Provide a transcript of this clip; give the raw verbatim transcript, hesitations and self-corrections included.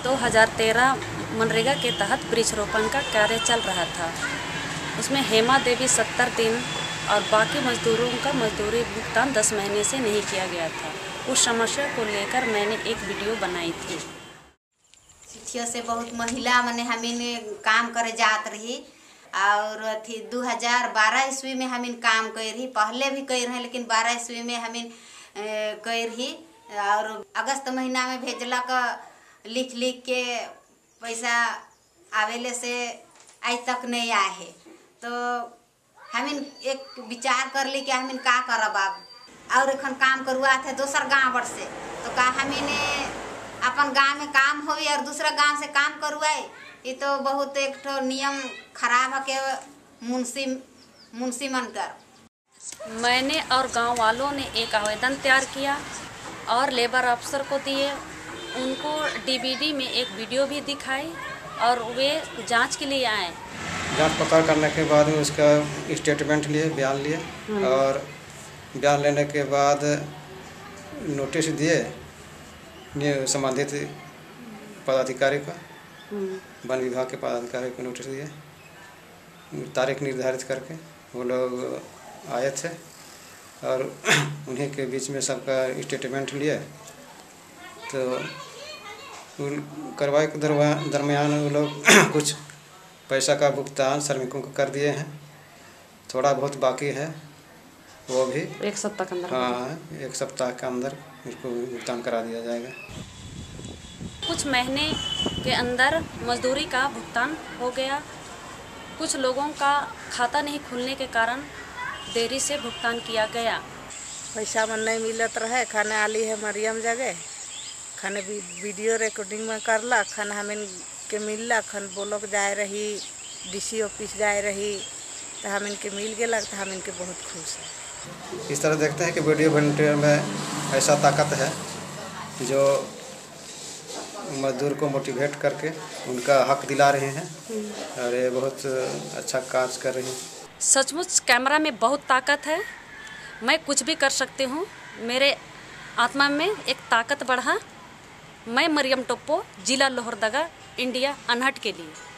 दो हज़ार तेरह मनरेगा के तहत वृक्षारोपण का कार्य चल रहा था। उसमें हेमा देवी सत्तर दिन और बाकी मजदूरों का मजदूरी भुगतान दस महीने से नहीं किया गया था। उस समस्या को लेकर मैंने एक वीडियो बनाई थी। शिक्षा से बहुत महिला मने हमें काम करे जात रही और थी दो हज़ार बारह ईस्वी में हमें काम कर रही, पहले भी कर रहे लेकिन बारह ईस्वी में हमें कर रही और अगस्त महीना में भेजला का लिख लिख के पैसा आवेले से आज तक नहीं आए है। तो हमें एक विचार कर ली कि हमें का करब अब और एखन काम करवा थे दूसर गांव पर से, तो का हमें अपन गांव में काम होई और दूसरा गांव से काम करवाए। ये तो बहुत एक ठो नियम खराब है के मुंशी मुंशी मनकर। मैंने और गांव वालों ने एक आवेदन तैयार किया और लेबर अफसर को दिए। उनको डीवीडी में एक वीडियो भी दिखाई और वे जांच के लिए आए। जांच पड़ताल करने के बाद में उसका स्टेटमेंट लिए, बयान लिए और बयान लेने के बाद नोटिस दिए संबंधित पदाधिकारी को, वन विभाग के पदाधिकारी को नोटिस दिए। तारीख निर्धारित करके वो लोग आए थे और उन्हीं के बीच में सबका स्टेटमेंट लिए। तो कार्रवाई के दरमियान वो लोग कुछ पैसा का भुगतान श्रमिकों को कर दिए हैं, थोड़ा बहुत बाकी है, वो भी एक सप्ताह के अंदर हाँ एक सप्ताह के अंदर इसको भुगतान करा दिया जाएगा। कुछ महीने के अंदर मजदूरी का भुगतान हो गया। कुछ लोगों का खाता नहीं खुलने के कारण देरी से भुगतान किया गया। पैसा मन नहीं मिलत रहे। खाने आली है मरियम जगह, खाने वीडियो रिकॉर्डिंग में करला, खाना हमें के मिलला, खन बोलो जाए रही डीसी ऑफिस जाए रही तो हम इनके मिल गया तो हम इनके बहुत खुश है। इस तरह देखते हैं कि वीडियो वॉलंटियर में ऐसा ताकत है जो मजदूर को मोटिवेट करके उनका हक दिला रहे हैं और ये बहुत अच्छा कार्य कर रही हैं। सचमुच कैमरा में बहुत ताकत है। मैं कुछ भी कर सकती हूँ। मेरे आत्मा में एक ताकत बढ़ा। मैं मरियम टोप्पो, जिला लोहरदगा, इंडिया, अनहट के लिए।